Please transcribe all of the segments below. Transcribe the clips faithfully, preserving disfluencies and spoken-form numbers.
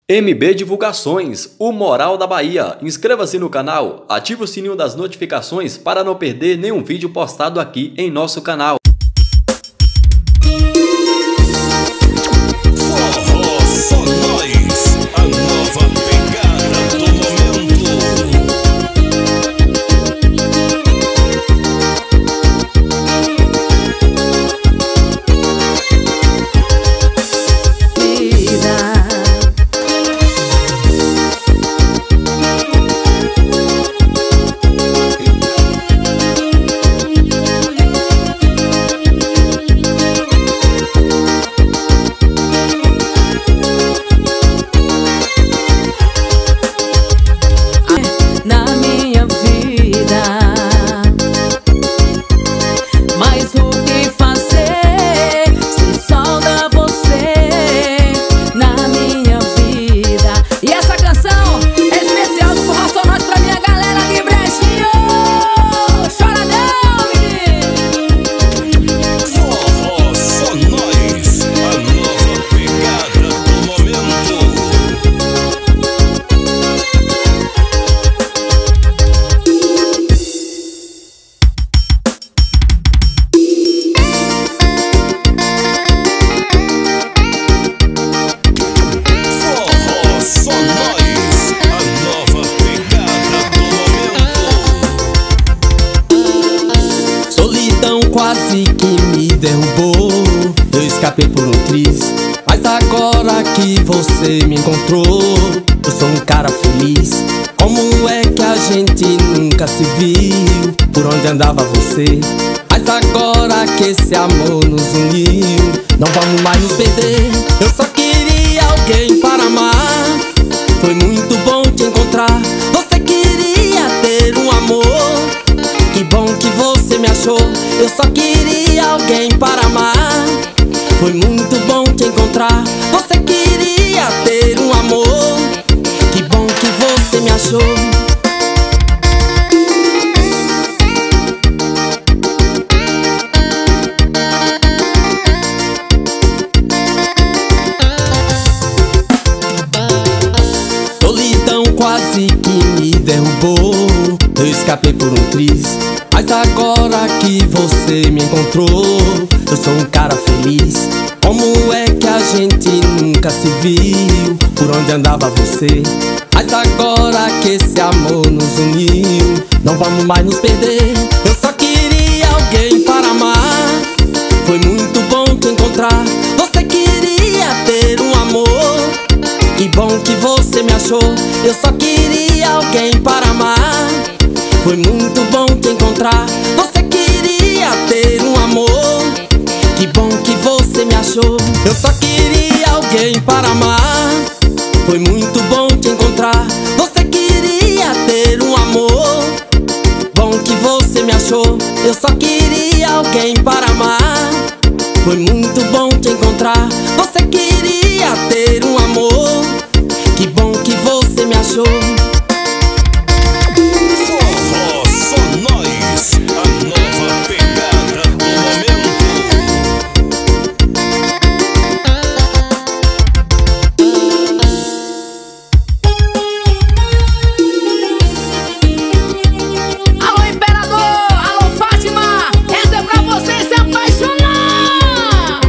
M B Divulgações, o Moral da Bahia. Inscreva-se no canal, ative o sininho das notificações para não perder nenhum vídeo postado aqui em nosso canal. Forró Só Nós, a nova pegada do momento. Quase que me derrubou, eu escapei por um triz. Mas agora que você me encontrou, eu sou um cara feliz. Como é que a gente nunca se viu? Por onde andava você? Mas agora que esse amor nos uniu, não vamos mais nos perder. Eu só queria alguém para amar, foi muito bom te encontrar. Você queria ter um amor, que bom que você me achou. Eu só queria alguém para amar, foi muito bom te encontrar. Você queria ter um amor, que bom que você me achou. Solidão quase que me derrubou, eu escapei por um triz. Mas agora que você me encontrou, eu sou um cara feliz. Como é que a gente nunca se viu? Por onde andava você? Mas agora que esse amor nos uniu, não vamos mais nos perder. Eu só queria alguém para amar, foi muito bom te encontrar. Você queria ter um amor, que bom que você me achou. Eu só queria alguém para amar, foi muito bom te encontrar. Você queria ter um amor, que bom que você me achou. Eu só queria alguém para amar, foi muito bom te encontrar. Você queria ter um amor, bom que você me achou. Eu só queria alguém para amar, foi muito bom te encontrar. Você queria ter um amor, que bom que você me achou. Alô, Imperador! Alô, Fátima! Essa é pra você se apaixonar!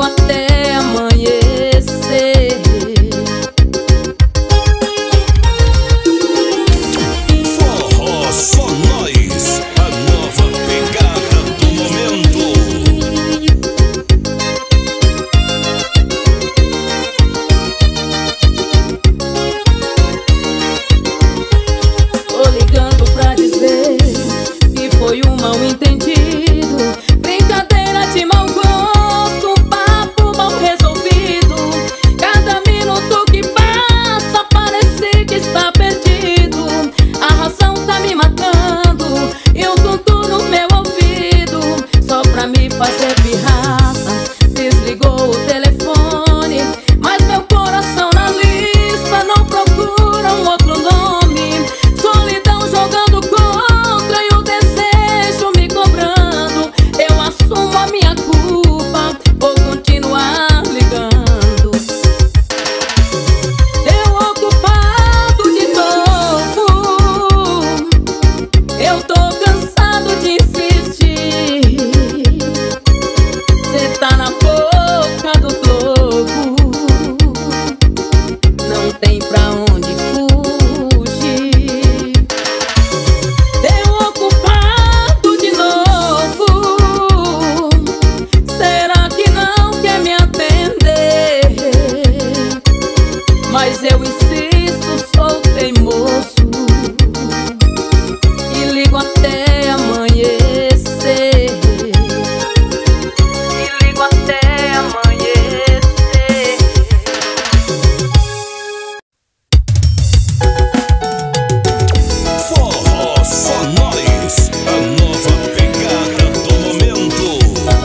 até amanhecer. Forró Só Nós, a nova pegada do momento. Tô ligando pra dizer que foi um mal entendido, brincadeira de mau gosto, um papo mal resolvido. Cada minuto que passa parece que está perdido. A razão tá me matando e o tonto no meu ouvido, só pra me fazer pirraça, desligou o telefone. Mas meu coração na lista não procura um outro nome. Solidão jogando contra e o desejo me cobrando. Eu assumo a minha culpa, vou continuar ligando. Eu ocupado de novo, eu tô cansado de insistir. Cê tá na boca do globo, não tem pra onde fugir. Eu ocupado de novo, será que não quer me atender? Mas eu insisto, sou teimoso e ligo até amanhecer. E ligo até amanhecer. Forró Só Nós, a nova pegada do momento.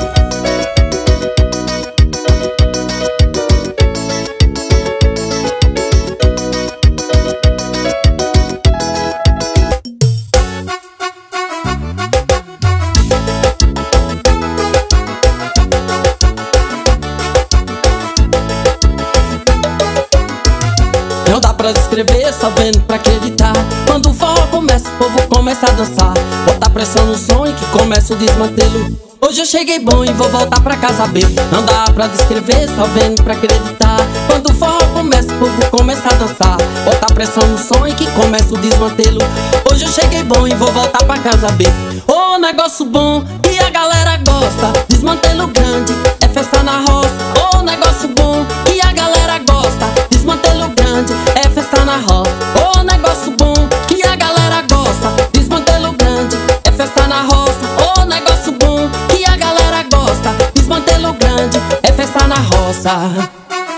Não dá pra descrever, só vendo pra acreditar. Quando o forró começa, o povo começa a dançar. Botar pressão no som e que começa o desmantelo. Hoje eu cheguei bom e vou voltar pra casa bebo. Não dá pra descrever, só vendo pra acreditar. Quando o forró começa, o povo começa a dançar. Botar pressão no som e que começa o desmantelo. Hoje eu cheguei bom e vou voltar pra casa bebo. Ô, negócio bom que a galera gosta. Desmantelo grande, é festa na roça. Ô, negócio bom que a galera gosta. Desmantelo grande, é festa na roça. Ô, negócio bom que a galera gosta. Desmantelo grande, é festa na roça. Ô, negócio bom que a galera gosta. Desmantelo grande, é festa na roça.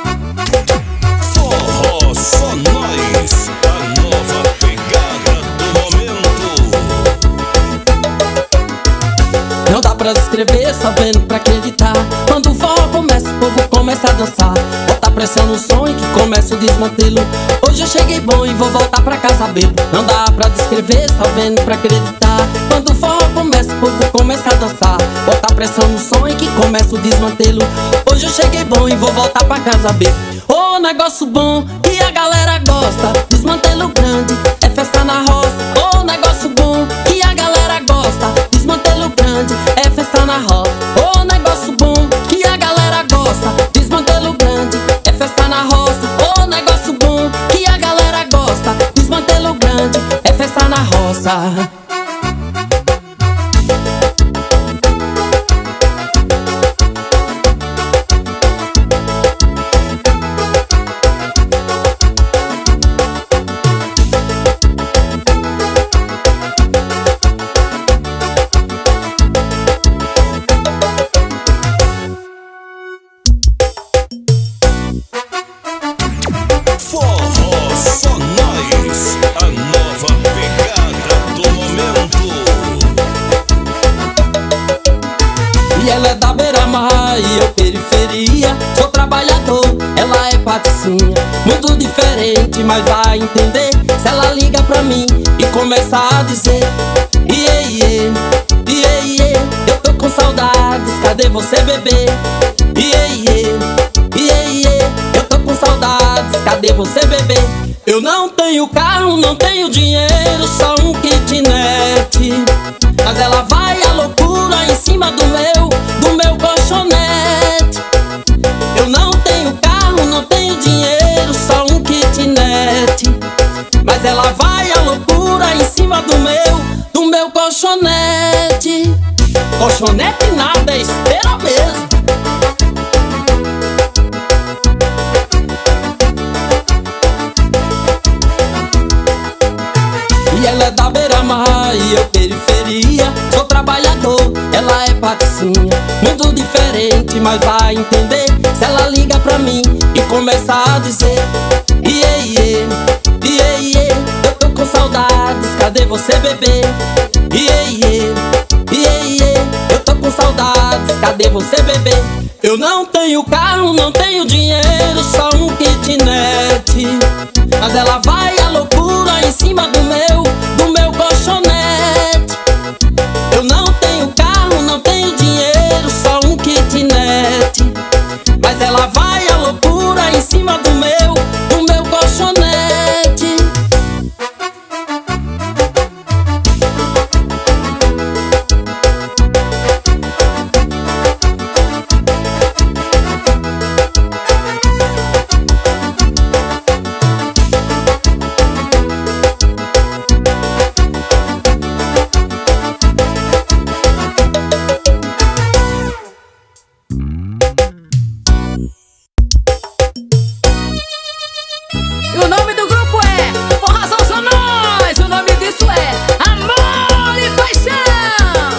Forró Só Nós, a nova pegada do momento. Não dá pra descrever, só vendo pra acreditar. Quando o forró começa, o povo começa a dançar. Botar pressão no som e que começa o desmantelo. Hoje eu cheguei bom e vou voltar pra casa bebo. Não dá pra descrever, só vendo pra acreditar. Quando o forró começa, o povo começa a dançar. Botar pressão no som e que começa o desmantelo. Hoje eu cheguei bom e vou voltar pra casa bebo. Ô, negócio bom que a galera gosta. Desmantelo grande, é festa na roça. Ô, negócio bom que a galera gosta. Desmantelo grande, é festa na roça. Ô, negócio bom que a galera gosta. Desmantelo grande, é festa na roça. Ô, negócio bom que a galera gosta. Desmantelo grande, é festa na roça. Forró Só Nós, a nova pegada do momento. E ela é da beira-mar e eu periferia. Sou trabalhador, ela é patricinha. Muito diferente, mas vai entender. Se ela liga pra mim e começa a dizer: iê, iê, iê, iê, eu tô com saudades, cadê você, bebê? Iê, iê, iê, iê, eu tô com saudades, cadê você, bebê? Eu não tenho carro, não tenho dinheiro, só um kitnet. Mas ela vai à loucura em cima do meu, do meu colchonete. Colchonete nada, é esteira mesmo. E ela é da beira-mar e eu periferia. Sou trabalhador, ela é patricinha. Mundo diferente, mas vai entender se ela liga pra mim e começa a dizer: iê, iê, iê, iê, eu tô com saudades, cadê você, bebê? Iê, iê, iê, iê, eu tô com saudades, cadê você, bebê? Eu não tenho carro, não tenho dinheiro, só um kitnet, mas ela vai à loucura em cima do meu, do meu colchonete. Eu não tenho carro, não tenho dinheiro, só um kitnet, mas ela vai à loucura em cima do meu, do meu colchonete. E o nome do grupo é Forrazão São Nós. O nome disso é Amor e Paixão.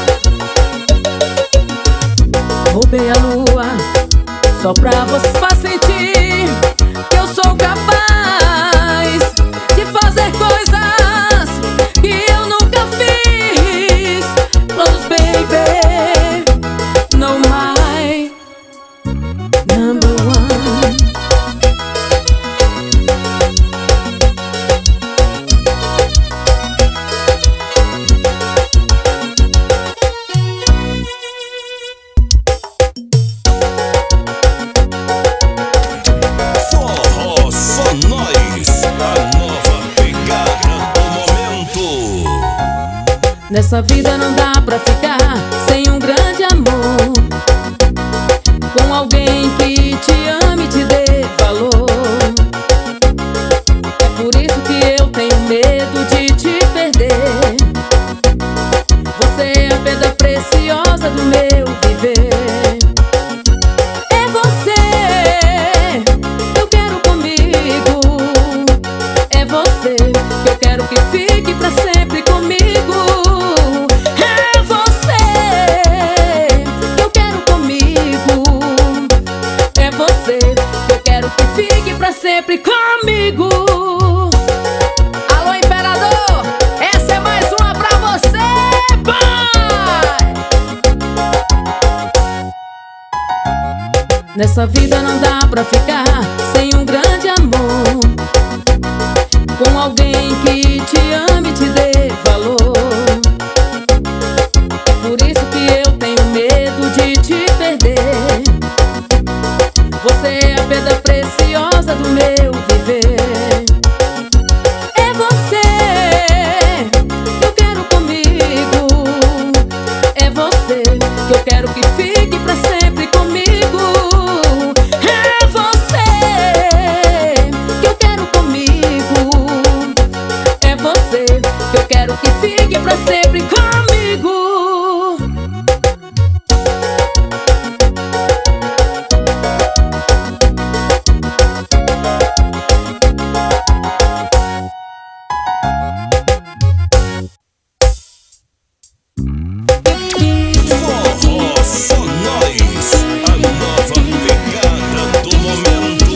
Roubei a lua só pra você sentir que eu sou capaz de fazer coisas que eu nunca fiz. Close, baby, no my number one. Forró Só Nós, a nova pegada do momento. Nessa vida não dá pra ficar sem um grande amor, com alguém que te ame e te dê valor. É por isso que eu tenho medo de te perder. Você é a pedra preciosa do meu viver. É você que eu quero comigo. É você que eu quero que fique pra sempre comigo. É você que eu quero comigo. É você que eu quero que fique pra sempre comigo. Alô, imperador, essa é mais uma pra você, pai. Nessa vida não dá pra ficar sem um grande amor, com alguém que te ame e te dê valor. É por isso que eu tenho medo de te perder. Você é a pedra preciosa do meu viver. É você que eu quero comigo. É você que eu quero que fique pra sempre comigo. É você que eu quero comigo. É você que eu quero que fique pra sempre comigo. Forró Só Nós, a nova pegada do momento.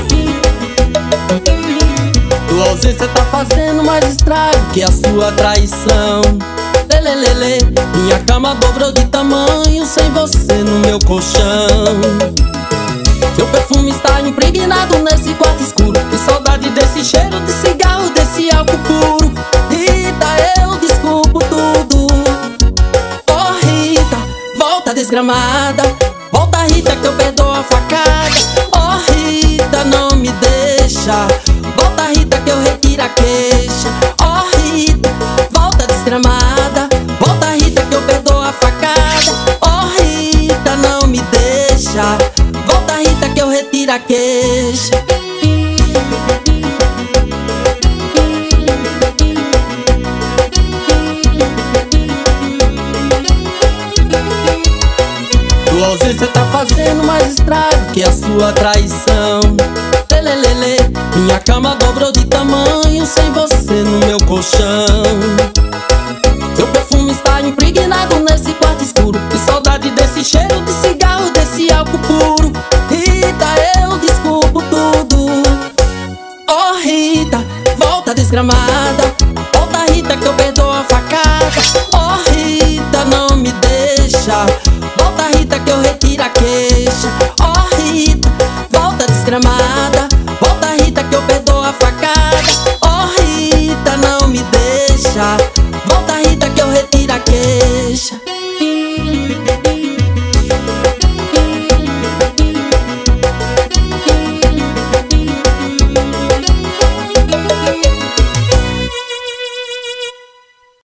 Tua ausência tá fazendo mais estrago que a sua traição. Lelelele, minha cama dobrou de tamanho sem você no meu colchão. Seu perfume está impregnado nesse quarto escuro. Que saudade desse cheiro de cigarro, desse álcool puro. Rita, eu desculpo tudo. Oh Rita, volta desgramada. Volta Rita que eu perdoo a facada. Oh Rita, não me deixa. Volta Rita que eu retiro a queixa. Oh Rita, volta desgramada. Volta Rita que eu perdoo a facada. Oh Rita, não me deixa. Volta Rita que eu retiro a queixa. Cê tá fazendo mais estrago que a sua traição. Lelelele, minha cama dobrou de tamanho sem você no meu colchão. Seu perfume está impregnado nesse quarto escuro. Que saudade desse cheiro de cigarro, desse álcool puro. Rita, eu desculpo tudo. Oh Rita, volta a desgramar.